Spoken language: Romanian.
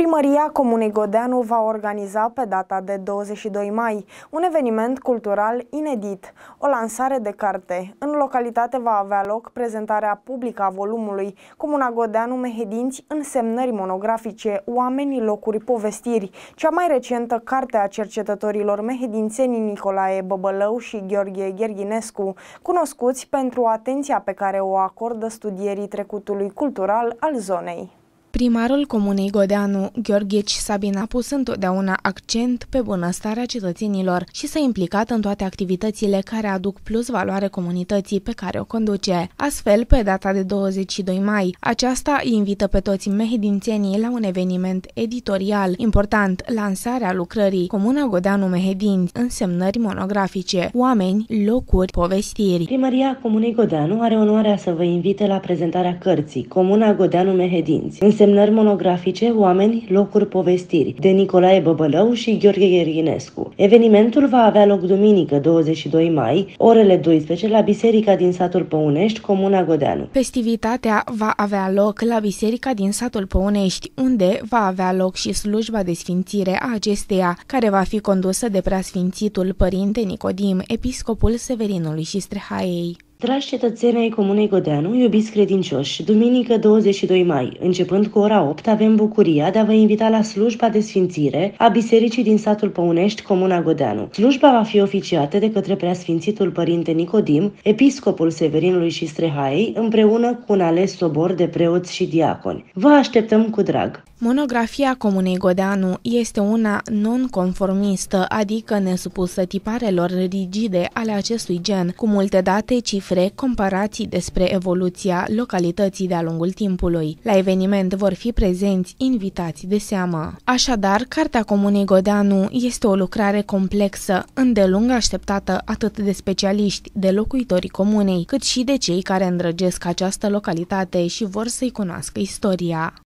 Primăria Comunei Godeanu va organiza pe data de 22 mai un eveniment cultural inedit, o lansare de carte. În localitate va avea loc prezentarea publică a volumului Comuna Godeanu Mehedinți, însemnări monografice, oameni, locuri, povestiri, cea mai recentă carte a cercetătorilor mehedințeni Nicolae Băbălău și Gheorghe Gherghinescu, cunoscuți pentru atenția pe care o acordă studierii trecutului cultural al zonei. Primarul Comunei Godeanu, Gheorghe Sabin, a pus întotdeauna accent pe bunăstarea cetățenilor și s-a implicat în toate activitățile care aduc plus valoare comunității pe care o conduce. Astfel, pe data de 22 mai, aceasta invită pe toți mehedințenii la un eveniment editorial important, lansarea lucrării Comuna Godeanu Mehedinți, însemnări monografice, oameni, locuri, povestiri. Primăria Comunei Godeanu are onoarea să vă invite la prezentarea cărții Comuna Godeanu Mehedinți, însemnări monografice, oameni, locuri, povestiri, de Nicolae Băbălău și Gheorghe Gherghinescu. Evenimentul va avea loc duminică, 22 mai, orele 12, la Biserica din satul Păunești, Comuna Godeanu. Festivitatea va avea loc la Biserica din satul Păunești, unde va avea loc și slujba de sfințire a acesteia, care va fi condusă de preasfințitul Părinte Nicodim, episcopul Severinului și Strehaiei. Dragi cetățeni ai Comunei Godeanu, iubiți credincioși, duminică 22 mai, începând cu ora 8, avem bucuria de a vă invita la slujba de sfințire a Bisericii din satul Păunești, Comuna Godeanu. Slujba va fi oficiată de către preasfințitul Părinte Nicodim, episcopul Severinului și Strehaiei, împreună cu un ales sobor de preoți și diaconi. Vă așteptăm cu drag! Monografia Comunei Godeanu este una non-conformistă, adică nesupusă tiparelor rigide ale acestui gen, cu multe date, cifre, comparații despre evoluția localității de-a lungul timpului. La eveniment vor fi prezenți invitați de seamă. Așadar, Cartea Comunei Godeanu este o lucrare complexă, îndelung așteptată atât de specialiști, de locuitorii comunei, cât și de cei care îndrăgesc această localitate și vor să-i cunoască istoria.